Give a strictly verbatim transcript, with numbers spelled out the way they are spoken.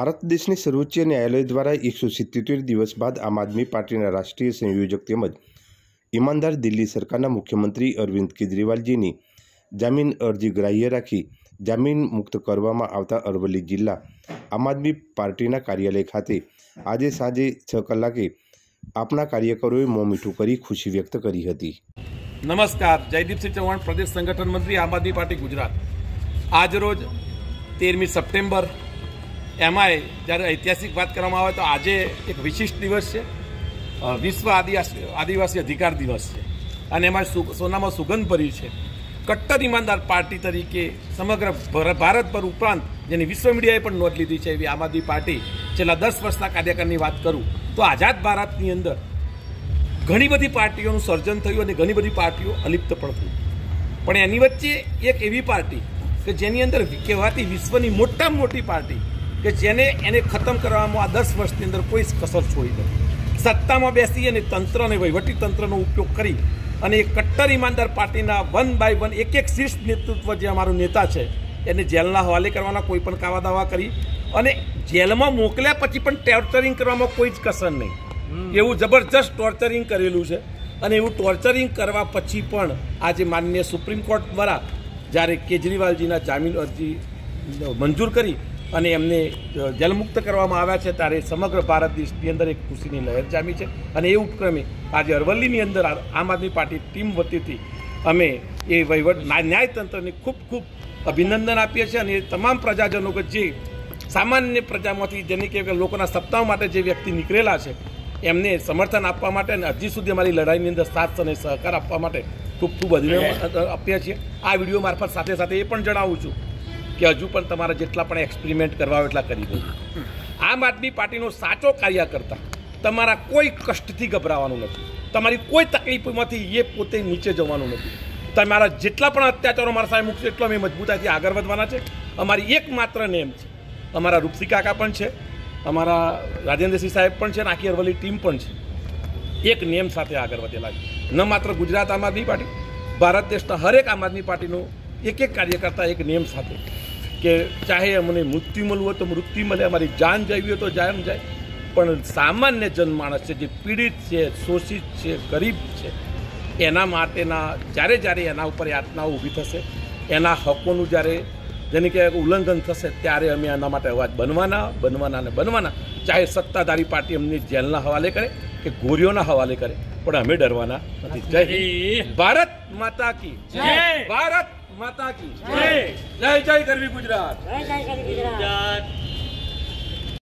ભારત દેशની સર્वोच्च न्यायालय द्वारा एक सौ सित्योतेर दिवस बाद आम आदमी पार्टीना राष्ट्रीय संयोजक तेमज ईमानदार दिल्ली सरकारना मुख्यमंत्री अरविंद केजरीवालजीनी जामीन अरजी ग्राह्य राखी जामीन मुक्त करवामां आवता अरवली जिल्ला आम आदमी पार्टीना कार्यालय खाते आज सांजे छ कलाके आपना कार्यकरोए मों मीठुं करी खुशी व्यक्त करी हती। नमस्कार, जयदीप सिंह चौहान, प्रदेश संगठन मंत्री, आम आदमी पार्टी गुजरात। आज रोज तेरमी सप्टेम्बर एमाय जયારે ऐतिहासिक बात કરવામાં આવે તો આજે એક વિશિષ્ટ દિવસ છે, વિશ્વ આદિવાસી આદિવાસી અધિકાર દિવસ છે અને એમાં સોનામાં સુગંધ ભરી છે। કટ્ટર ઈમાનદાર પાર્ટી તરીકે સમગ્ર ભારતભર ઉપરાંત જેની વિશ્વ મીડિયાએ પણ નોંધ લીધી છે એવી આમ આદમી પાર્ટી છેલ્લા દસ વર્ષના કાર્યકાળની વાત કરું તો આઝાદ ભારતની અંદર ઘણી બધી પાર્ટીઓનું સર્જન થયું અને ઘણી બધી પાર્ટીઓ અલિપ્ત પણ થઈ, પણ એની વચ્ચે એક એવી પાર્ટી કે જેની અંદર કહેવાતી વિશ્વની મોટામાં મોટી પાર્ટી કે જેને એને ખતમ કરવામાં આ દસ વર્ષની અંદર કોઈ કસર છોડી નથી। સત્તામાં બેસી અને તંત્ર અને વહીવટી તંત્રનો ઉપયોગ કરી અને એક કટ્ટર ઈમાનદાર પાર્ટીના વન બાય વન એક એક શીર્ષ નેતૃત્વ જે અમારું નેતા છે એને જેલના હવાલે કરવાના કોઈ પણ કાવા દાવા કરી અને જેલમાં મોકલ્યા પછી પણ ટોર્ચરિંગ કરવામાં કોઈ જ કસર નહીં, એવું જબરજસ્ત ટોર્ચરિંગ કરેલું છે। અને એવું ટોર્ચરિંગ કરવા પછી પણ આજે માનનીય સુપ્રીમ કોર્ટ દ્વારા જ્યારે કેજરીવાલજીના જામીન અરજી મંજૂર કરી અને એમને જેલમુક્ત કરવામાં આવ્યા છે ત્યારે સમગ્ર ભારત દેશની અંદર એક ખુશીની લહેર જામી છે। અને એ ઉપક્રમે આજે અરવલ્લીની અંદર આમ આદમી પાર્ટી ટીમ વતીથી અમે એ વહીવટ ન્યાયતંત્રને ખૂબ ખૂબ અભિનંદન આપીએ છીએ અને એ તમામ પ્રજાજનો કે જે સામાન્ય પ્રજામાંથી જેને કે લોકોના સપ્તાહ માટે જે વ્યક્તિ નીકળેલા છે એમને સમર્થન આપવા માટે અને હજી સુધી અમારી લડાઈની અંદર સાથ અને સહકાર આપવા માટે ખૂબ ખૂબ અભિનંદન આપીએ છીએ। આ વિડીયો મારફત સાથે સાથે એ પણ જણાવું છું કે હજુ પણ તમારા જેટલા પણ એક્સપેરિમેન્ટ કરવા હોય એટલા કરી દો। આમ આદમી પાર્ટીનો સાચો કાર્યકર્તા તમારા કોઈ કષ્ટથી ગભરાવાનું નથી, તમારી કોઈ તકલીફમાંથી એ પોતે નીચે જવાનું નથી, તમારા જેટલા પણ અત્યાચારો મારા સામે મૂકશે એટલો અમે મજબૂતાઈથી આગળ વધવાના છે। અમારી એકમાત્ર નેમ છે, અમારા રૂપસી કાકા પણ છે, અમારા રાજેન્દ્રસિંહ સાહેબ પણ છે અને આખી અરવલ્લી ટીમ પણ છે, એક નેમ સાથે આગળ વધેલા છે। ન માત્ર ગુજરાત આમ આદમી પાર્ટી, ભારત દેશના હરેક આમ આદમી પાર્ટીનો એક એક કાર્યકર્તા એક નેમ સાથે કે ચાહે અમને મૃત્યુ મળવું હોય તો મૃત્યુ મળે, અમારી જાન જવી હોય તો જાન જાય, પણ સામાન્ય જનમાણસ છે જે પીડિત છે, શોષિત છે, ગરીબ છે એના માટેના જ્યારે જ્યારે એના ઉપર યાતનાઓ ઊભી થશે, એના હકોનું જ્યારે જેને કે ઉલ્લંઘન થશે ત્યારે અમે એના માટે અવાજ બનવાના બનવાના ને બનવાના, ચાહે સત્તાધારી પાર્ટી અમને જેલના હવાલે કરે કે ગોરીઓના હવાલે કરે, પણ અમે ડરવાના નથી। જય હિન્દ, ભારત માતા કી જય, ભારત માતા કી જય, જય જય ગરવી ગુજરાત, જય જય ગરવી ગુજરાત।